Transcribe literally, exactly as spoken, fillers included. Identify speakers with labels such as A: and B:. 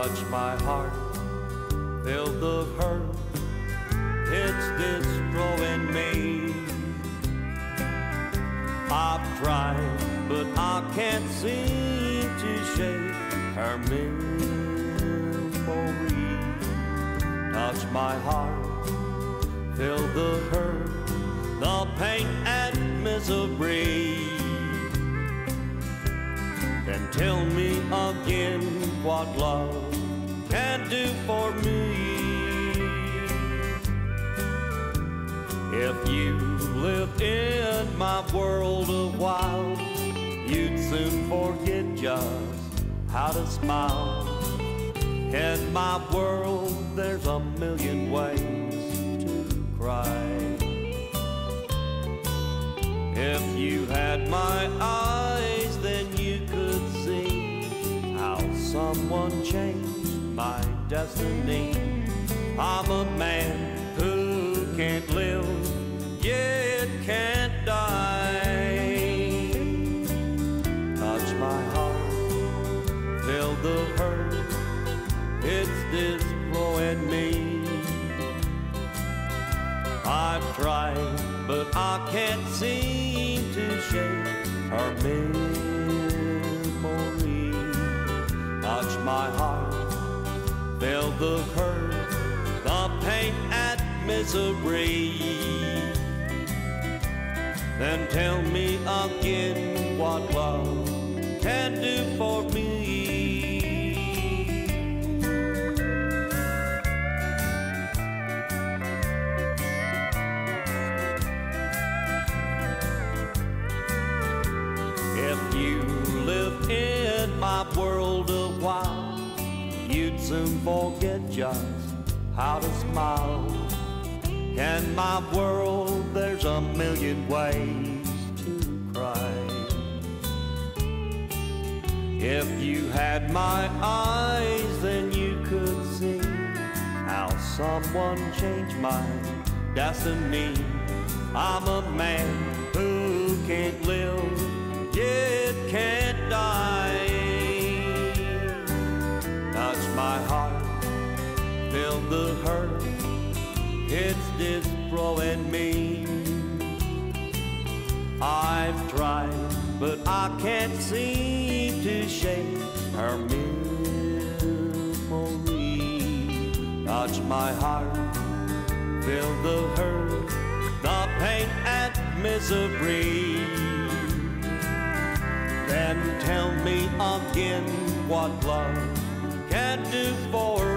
A: touch my heart, feel the hurt, it's destroying me. I've tried, but I can't seem to shake her memory. Touch my heart, feel the hurt, the pain and misery. Then tell me again what love can do for me. If you lived in my world a while, you'd soon forget just how to smile. In my world there's a million ways to cry. If you had my eyes, then you could see how someone changed my destiny. I'm a man who can't live, yet can't die. Touch my heart, feel the hurt, it's destroying me. I've tried, but I can't seem to shake her memory. Touch my heart, feel the hurt, the pain and misery. Then tell me again what love can do for me. If you lived in my world a while, you'd soon forget just how to smile. In my world there's a million ways to cry. If you had my eyes, then you could see how someone changed my destiny. I'm a man who can't live, yet can't die. Touch my heart, feel the hurt, it's destroying me. I've tried, but I can't seem to shake her memory. Touch my heart, feel the hurt, the pain and misery. Then tell me again what love can do for